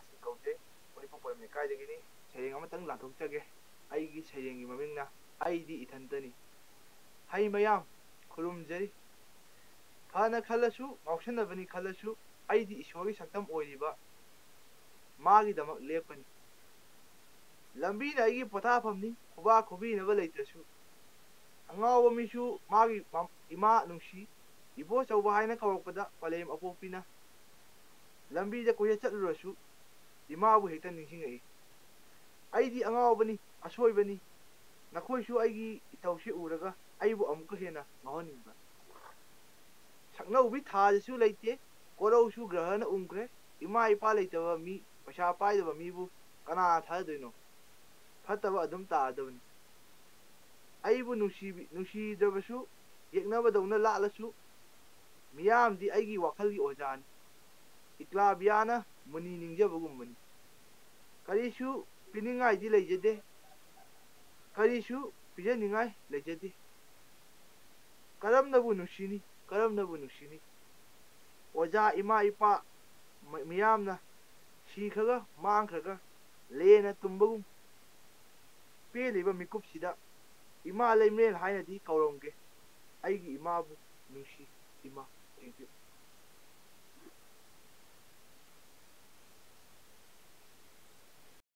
ꯔꯥꯁꯤ ꯀꯧꯖꯩ ꯃꯅꯤꯄꯨꯔ ꯄꯣꯏꯝ ꯂꯩꯀꯥꯏꯗꯒꯤꯅꯤ ꯁꯩꯔꯦꯡ ꯑꯃꯇꯪ ꯂꯥꯟꯊꯣꯛꯆꯒꯦ ꯑꯩꯒꯤ ꯁꯩꯔꯦꯡꯒꯤ ꯃꯃꯤꯡꯅ ꯑꯩꯗꯤ ꯏꯊꯟꯇꯅꯤ ꯍꯩ ꯃꯌꯥꯝ ꯈꯨꯔꯨꯝꯖꯔꯤ ꯐꯅ ꯈꯜꯂꯁꯨ ꯉꯥꯎꯁꯟꯅꯕꯅꯤ ꯈꯜꯂꯁꯨ ꯑꯩꯗꯤ ꯏꯁꯣꯔꯒꯤ ꯁꯛꯇꯝ ꯑꯣꯏꯔꯤꯕ मागीदमक लेपनी लंबीना अꯩꯒꯤ पोथाफमनी खुबा खुबीनब लेत्रसु अंगाव मीसु मागी इमा नुंसी इबो चौबा हाइना कौरकपदा पलेम अपोपीना लंबीदा कोये चटलुरसु इमाबु हेक्ता निंसिंगई अꯩꯗꯤ अंगावबनी असोयबनी नखोइसु अꯩꯒꯤ इतौसे उरगा अꯩबु अमुक हेना ngahoniंगबा सक्नौबी थाजसु लेते कोरौसु ग्रहण उंग्रे इमा इपा लेतबा मी पैसा पाइदबा मीबु कना थादोइनो फतबा अदुम तादबनी अꯩबु नुसीद्रबसु येक्नबदौना लालसु मियामदी अꯩगी वाखलगी ओजानी इक्लाबियाना मुनि निंगजबगुम्बनी करिसु पिनिंगाइदी लेजदे करिसु पिजनिंगाइ लेजदे करमनबु नुसीनी ओजा इमा इपा मियामना सीखगा मांखगा लेना तुम्बगुम पेलिबा मिकुपसिदा इमा लेमेल हाइनदी कौरमगे अꯩगी इमाबु नुसी इमा थैंक यू